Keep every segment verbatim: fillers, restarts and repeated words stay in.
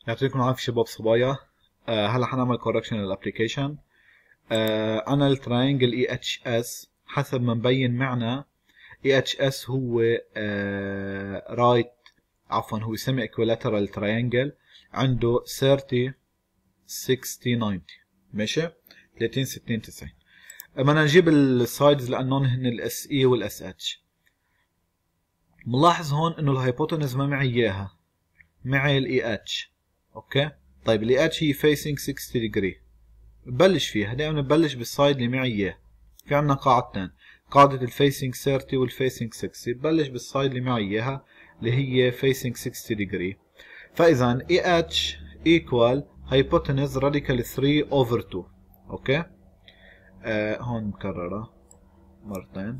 يعطيكم العافية شباب صبايا. آه هلا حنعمل كوركشن للابليكيشن. آه انا التراينجل اي اتش اس حسب ما مبين معنا اي اتش اس هو آه رايت عفوا هو سيمي اكويلاترال تراينجل عنده ثلاثين ستين تسعين ماشي ثلاثين ستين تسعين. بدنا نجيب السايدز لانهم هن الاس اي والاس اتش. ملاحظ هون انه الهايبوتنز ما معي اياها، معي الاي اتش. اوكي طيب الاي اتش هي فيسنج ستين ديجري. ببلش فيها دائما ببلش بالسايد اللي معي اياه. في عندنا قاعدتين، قاعدة الفيسنج ثلاثين والفيسنج ستين. ببلش بالسايد اللي معي اياها اللي هي فيسنج ستين ديجري. فاذا اي اتش ايكوال هايبوتنز راديكال ثلاثة اوفر اثنين. اوكي آه هون مكررة مرتين.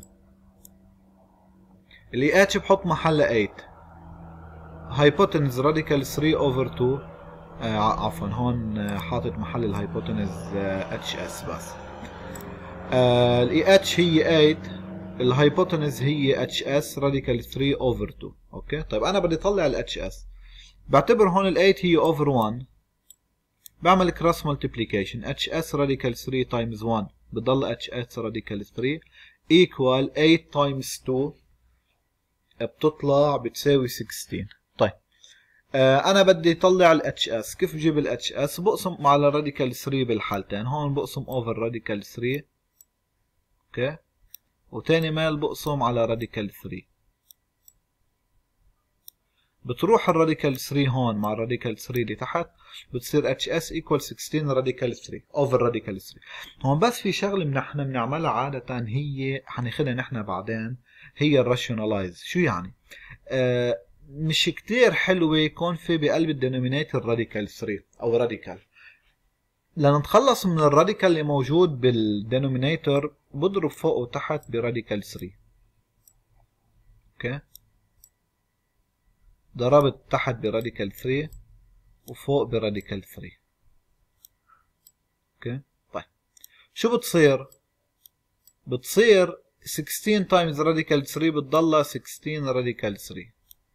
الاي اتش بحط محلها ثمانية، هايبوتنز راديكال ثلاثة اوفر اثنين. آه عفوا هون آه حاطط محل الهايبوتنز آه اتش اس بس. آه الاي اتش هي ثمانية، الهايبوتنز هي اتش اس راديكال ثلاثة اوفر اثنين. اوكي طيب انا بدي اطلع الاتش اس، بعتبر هون ال ثمانية هي اوفر واحد، بعمل كروس ملتيبليكيشن اتش اس راديكال ثلاثة تايمز واحد بضل اتش اس راديكال ثلاثة ايكوال ثمانية تايمز اثنين بتطلع بتساوي ستة عشر. طيب آه انا بدي اطلع الاتش اس. كيف بجيب الاتش اس؟ بقسم على راديكال ثلاثة بالحالتين. هون بقسم اوفر راديكال ثلاثة اوكي، وتاني مال بقسم على راديكال ثلاثة. بتروح الراديكال ثلاثة هون مع الراديكال ثلاثة اللي تحت، بتصير اتش اس ايكوال ستة عشر راديكال ثلاثة اوفر راديكال ثلاثة. هون بس في شغله نحن بنعملها عاده، هي حناخذها نحن بعدين، هي الراشونالايز. شو يعني؟ آه مش كتير حلوه يكون في بقلب الدينومينيتور راديكال ثلاثة او راديكال. لنتخلص من الراديكال اللي موجود بالدينومينيتور بضرب فوق وتحت براديكال ثلاثة. اوكي ضربت تحت براديكال ثلاثة وفوق براديكال ثلاثة. اوكي طيب شو بتصير؟ بتصير ستة عشر تايمز راديكال ثلاثة بتضلها ستة عشر راديكال ثلاثة.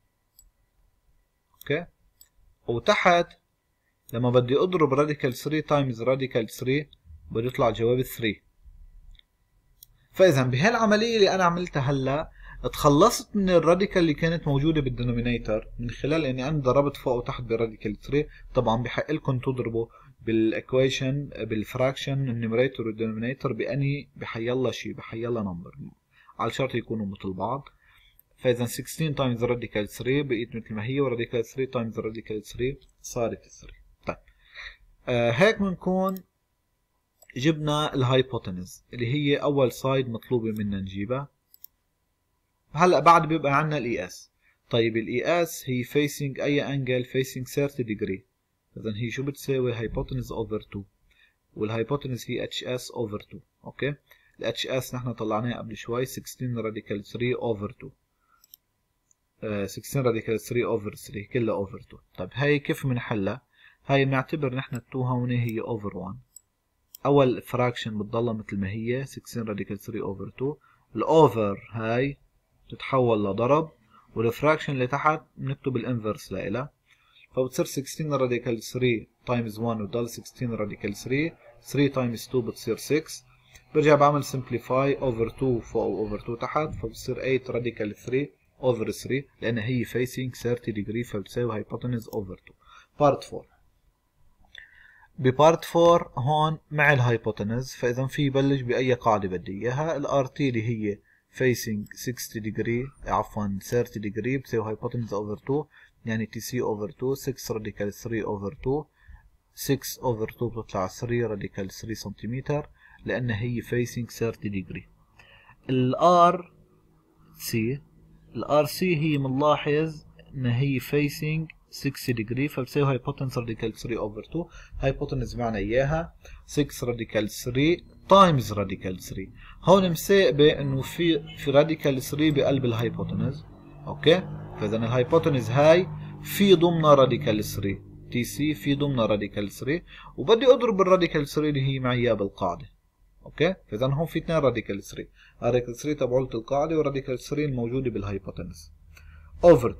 اوكي وتحت لما بدي اضرب راديكال ثلاثة تايمز راديكال ثلاثة بده يطلع جواب ثلاثة. فاذا بهالعمليه اللي انا عملتها هلا اتخلصت من الراديكال اللي كانت موجوده بالدينومينيتور من خلال اني انا ضربت فوق وتحت براديكال ثلاثة. طبعا بحق لكم تضربوا بالايكويشن بالفراكشن النيوميريتور والدينومينيتور باني بحيالله شيء بحيالله نمبر على شرط يكونوا مثل بعض. فاذا ستة عشر تايمز راديكال ثلاثة بقيت مثل ما هي، وراديكال ثلاثة تايمز راديكال ثلاثة صارت ثلاثة. طيب آه هيك بنكون جبنا الهايبوتنز اللي هي اول سايد مطلوبه منا نجيبها. هلا بعد بيبقى عندنا الاي اس. طيب الاي اس هي فيسنج اي انجل؟ فيسنج ثلاثين ديجري. اذا هي شو بتساوي؟ هايبوتنز اوفر اثنين، والهايبوتنز هي اتش اس اوفر اثنين. اوكي الاتش اس نحن طلعناه قبل شوي ستة عشر راديكال ثلاثة اوفر اثنين. آه ستة عشر راديكال ثلاثة اوفر ثلاثة كلها اوفر اثنين. طيب هاي كيف بنحلها؟ هاي بنعتبر نحن اثنين هون هي اوفر واحد. اول فراكشن بتضلها مثل ما هي ستة عشر راديكال ثلاثة اوفر اثنين. الاوفر هاي تتحول لضرب، والفراكشن اللي تحت بنكتب الانفرس لإلها، فبتصير ستة عشر راديكال ثلاثة تايمز واحد وتضل ستة عشر راديكال ثلاثة. ثلاثة تايمز اثنين بتصير ستة. برجع بعمل سمبليفاي اوفر اثنين فوق واوفر اثنين تحت، فبتصير ثمانية راديكال ثلاثة اوفر ثلاثة لان هي فيسنج ثلاثين ديجري، فبتساوي هايبوتنز اوفر اثنين. بارت أربعة. ببارت أربعة هون مع الهايبوتنز، فاذا في يبلش باي قاعده بدي اياها. الار تي اللي هي facing ستين degree عفوا ثلاثين degree بتساوي هايبوتنز اوفر اثنين، يعني تي سي اوفر اثنين ستة راديكال ثلاثة اوفر اثنين. ستة اوفر اثنين بتطلع ثلاثة راديكال ثلاثة سنتيمتر لان هي facing ثلاثين degree. الار سي الار سي هي بنلاحظ ان هي facing ستين degree، فبتساوي هايبوتنز راديكال ثلاثة اوفر اثنين. هايبوتنز معنا اياها ستة راديكال ثلاثة تايمز راديكال ثلاثة. هون مساقبه انه في في راديكال ثلاثة بقلب الهايبوتنز. اوكي فاذا الهايبوتنز هاي في ضمنها راديكال ثلاثة تي سي، في ضمنها راديكال ثلاثة، وبدي اضرب الراديكال ثلاثة اللي هي معي اياها بالقاعده. اوكي فاذا هون في اثنين راديكال ثلاثة، الراديكال ثلاثة تبعولة القاعده والراديكال ثلاثة الموجوده بالهايبوتنز اوفر اثنين.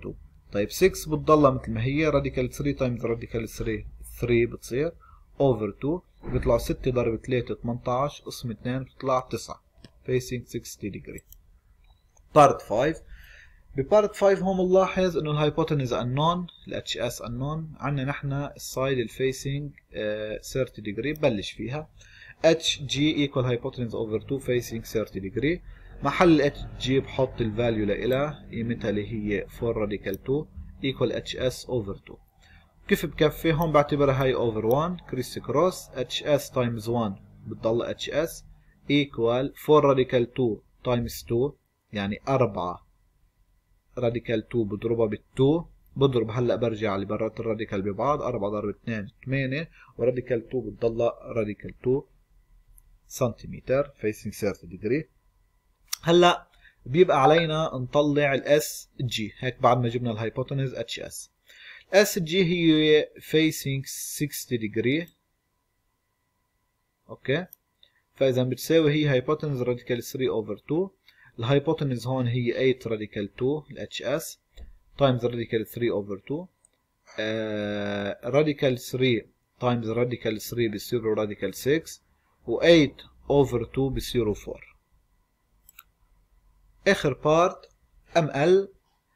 طيب ستة بتضلها مثل ما هي راديكال ثلاثة تايمز راديكال ثلاثة ثلاثة بتصير اوفر اثنين بيطلع ستة ضرب ثلاثة ثمانية عشر قسم اثنين بتطلع تسعة facing ستين degree. بارت خمسة. ببارت خمسة هون بنلاحظ انه الهايبوتنز unknown ال اتش اس unknown عندنا نحن السايد الفيسنج ثلاثين degree ببلش فيها اتش جي equal hypotenuse over two facing ثلاثين degree. محل ال اتش جي بحط الفاليو لإلها قيمتها اللي هي أربعة radical two equal اتش اس over two. كيف بكفي؟ هون بعتبرها هاي over واحد كريس كروس اتش اس times واحد بتضل اتش اس equal أربعة radical two times two يعني أربعة radical two بضربها بال two بضرب هلا برجع اللي برات الراديكال ببعض أربعة ضرب اثنين ثمانية وراديكال two بتضل radical two سنتيمتر facing ثلاثين degree. هلا بيبقى علينا نطلع الاس جي هيك بعد ما جبنا الهايبوتنز اتش اس. اس جي هي facing ستين degree اوكي. فاذا بتساوي هي هايبوتنز راديكال ثلاثة اوفر two. الهايبوتنز هون هي ثمانية راديكال two الاتش اس تايمز راديكال ثلاثة اوفر two. راديكال ثلاثة تايمز راديكال ثلاثة بيصيروا راديكال ستة و ثمانية اوفر two بيصيروا أربعة. اخر بارت ام ال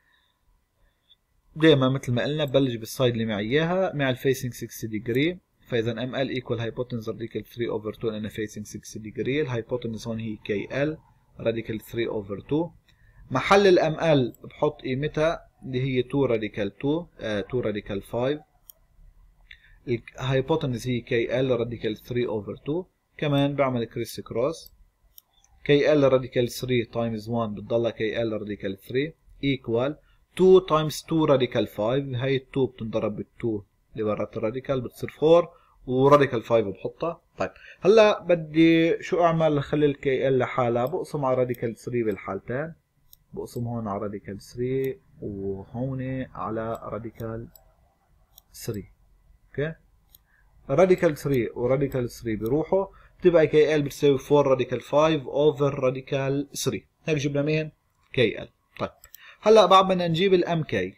دائما مثل ما قلنا ببلش بالسايد اللي معي اياها مع الفيسنج ستين degree. فاذا ام ال ايكوال هايبوتنز راديكال ثلاثة اوفر two لانها فيسنج ستين degree. الهايبوتنز هون هي كي ال راديكال ثلاثة اوفر two. محل الام ال بحط قيمتها اللي هي اثنين راديكال two اثنين راديكال خمسة. الهايبوتنز هي كي ال راديكال ثلاثة اوفر two. كمان بعمل كريس كروس كي ال راديكال ثلاثة تايمز واحد بتضلها كي ال راديكال ثلاثة ايكوال اثنين تايمز اثنين راديكال خمسة. هاي اثنين بتنضرب بال اثنين اللي برات الراديكال بتصير أربعة وراديكال خمسة بحطها. طيب هلا بدي شو اعمل لخلي الكي ال لحالها؟ بقسم على راديكال ثلاثة بالحالتين. بقسم هون على راديكال ثلاثة وهون على راديكال ثلاثة اوكي. راديكال ثلاثة وراديكال ثلاثة بيروحوا بتبقى كي ال بتساوي أربعة راديكال خمسة اوفر راديكال ثلاثة. هيك جبنا مين؟ كي ال. طيب هلا بعد بدنا نجيب الام كي.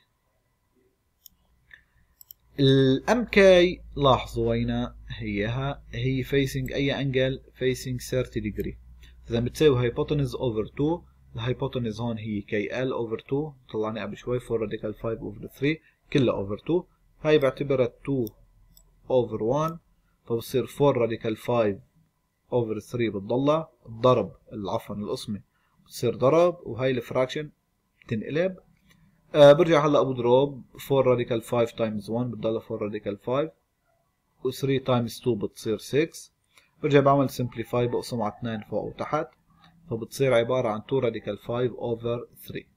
الام كي لاحظوا وينها هيها هي فيسنج اي انجل فيسنج ثلاثين degree. اذا بتساوي هايبوتنز اوفر two. الهايبوتنز هون هي كي ال اوفر two طلعني قبل شوي أربعة راديكال خمسة اوفر ثلاثة كلها اوفر two. هاي بعتبرها اثنين اوفر واحد فبصير أربعة راديكال خمسة اوفر ثلاثة بتضلها الضرب عفوا القسمه بتصير ضرب وهي الفراكشن بتنقلب. آه برجع هلا بضرب أربعة راديكال خمسة تايمز واحد بتضلها أربعة راديكال خمسة و ثلاثة تايمز اثنين بتصير ستة. برجع بعمل سمبليفاي بقسم على اثنين فوق وتحت فبتصير عباره عن اثنين راديكال خمسة اوفر ثلاثة.